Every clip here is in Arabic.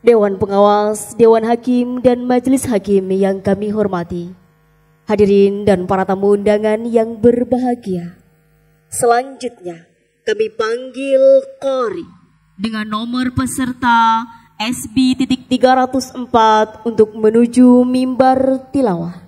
Dewan Pengawas, Dewan Hakim, dan Majelis Hakim yang kami hormati, hadirin dan para tamu undangan yang berbahagia. Selanjutnya, kami panggil Qori dengan nomor peserta SB.304 untuk menuju mimbar tilawah.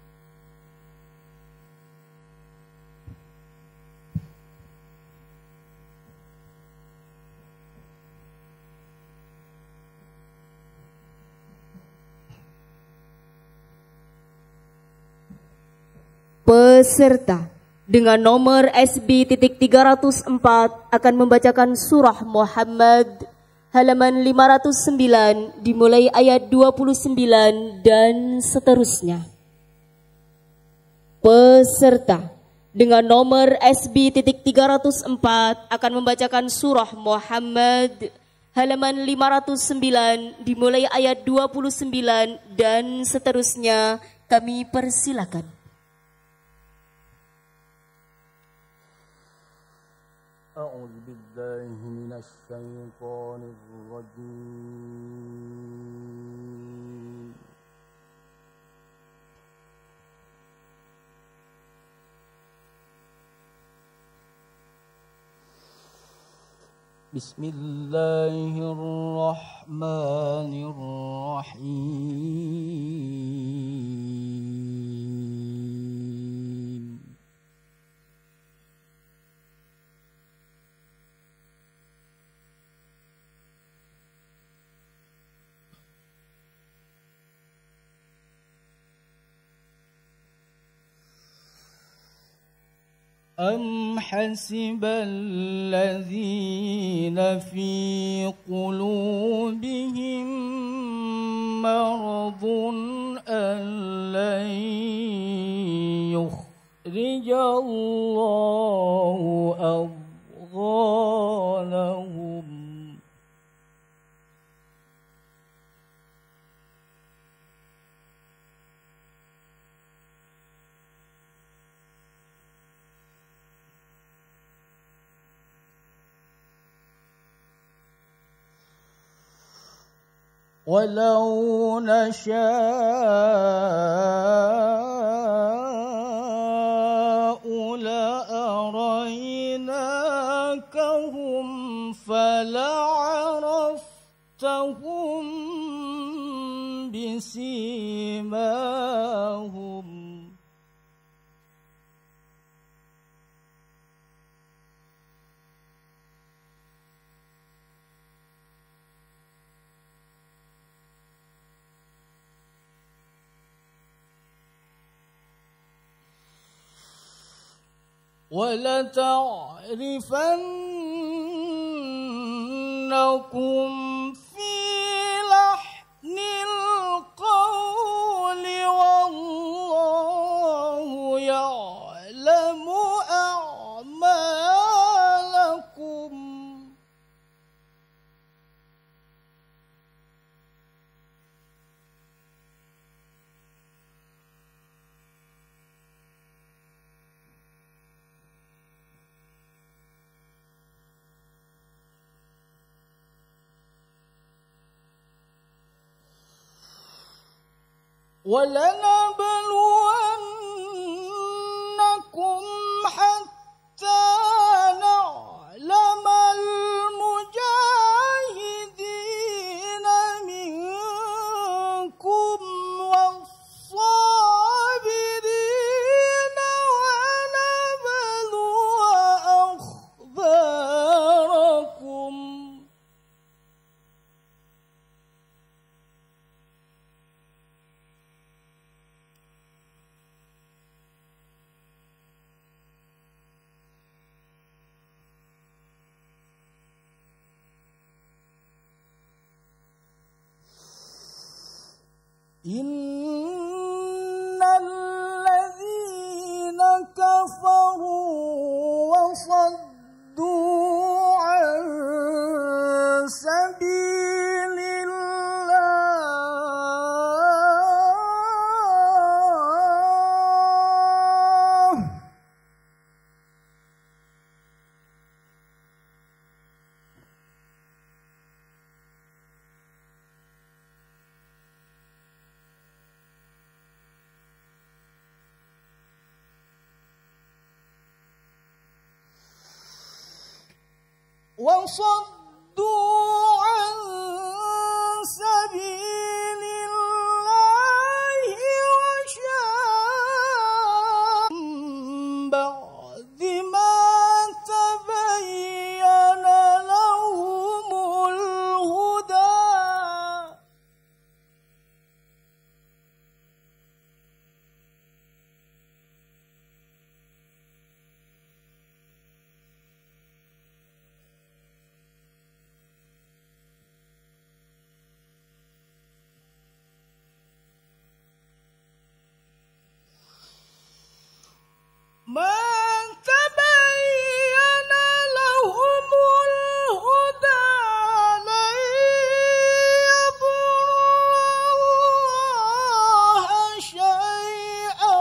Peserta dengan nomor SB.304 akan membacakan surah Muhammad halaman 509 dimulai ayat 29 dan seterusnya. Peserta dengan nomor SB.304 akan membacakan surah Muhammad halaman 509 dimulai ayat 29 dan seterusnya. Kami persilakan. أعوذ بالله من الشيطان الرجيم بسم الله الرحمن الرحيم أم حسب الذين في قلوبهم مرض أن لن يخرج الله أضغانهم ولو نشاء لأريناكهم فلعرفتهم بسيماهم ولتعرفنكم في لحن القول والله يعلم أعمالكم ولنبلونكم حتى نعلم المجاهدين منكم والصابرين ونبلو أخباركم إن الذين كفروا وصدوا عن سبيل الله وصدوا عن سبيل الله وشاقوا من بعد ما تبين لهم الهدى ما تبين لهم الهدى لن يضروا الله شيئا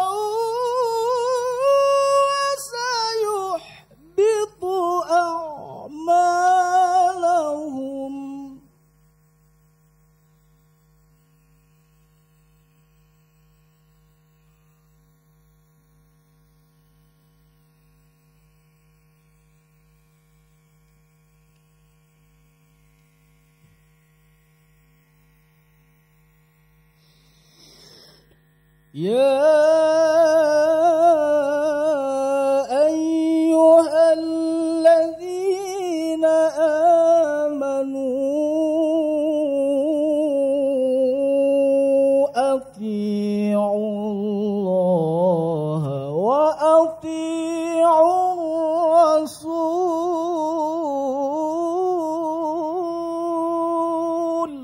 وسيحبط أعمالهم يا أيها الذين آمنوا أطيعوا الله وأطيعوا الرسول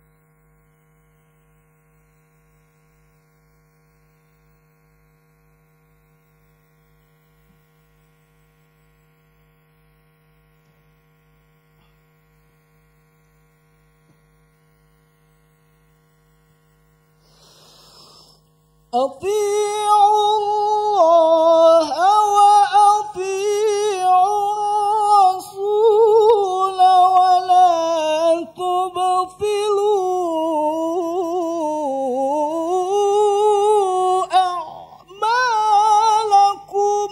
أطيعوا الله وأطيعوا الرسول ولا تبطلوا أعمالكم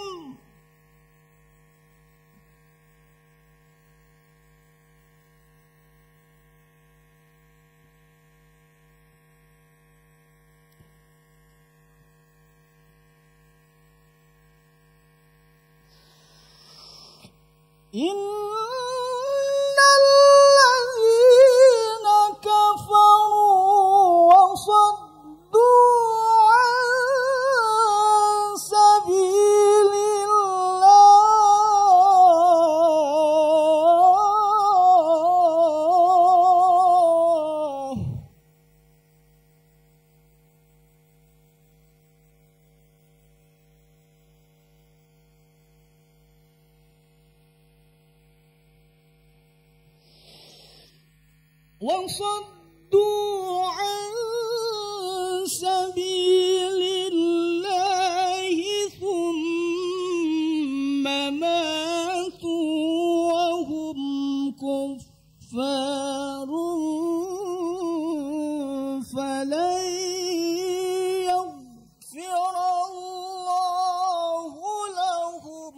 إن الذين كفروا وصدوا عن سبيل الله وصدوا عن سبيل الله ثم ماتوا وهم كفار فلن يغفر الله لهم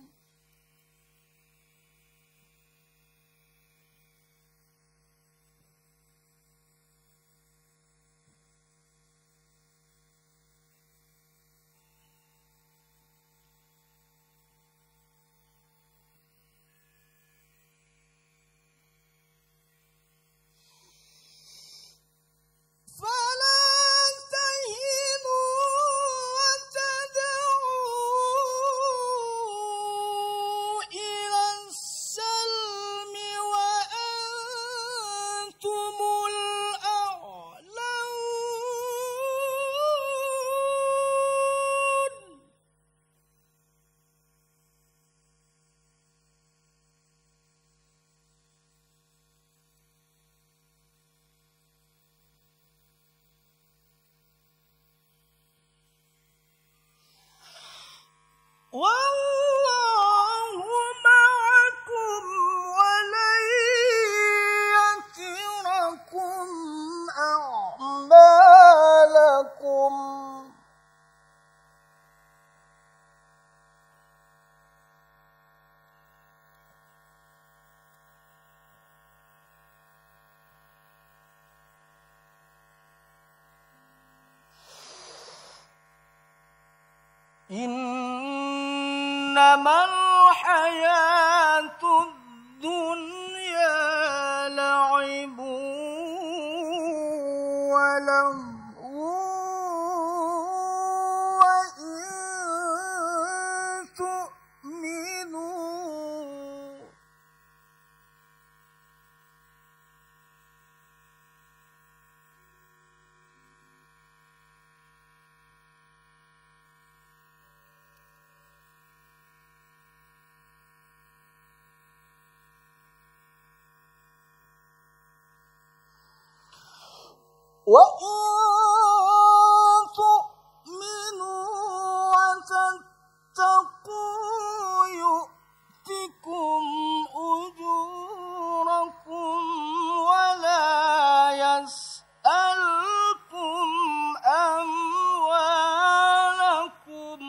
والله معكم ولن يتركم أعمالكم إنما الحياة الدنيا لعب ولهو وإن تؤمنوا وتتقوا يؤتكم أجوركم ولا يسألكم أموالكم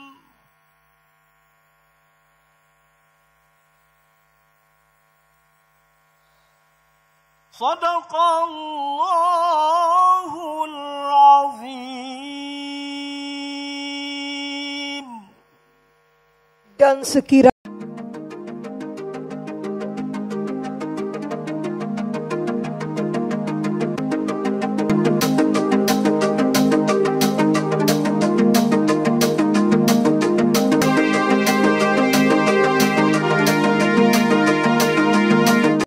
صدق الله العظيم. Dan sekiranya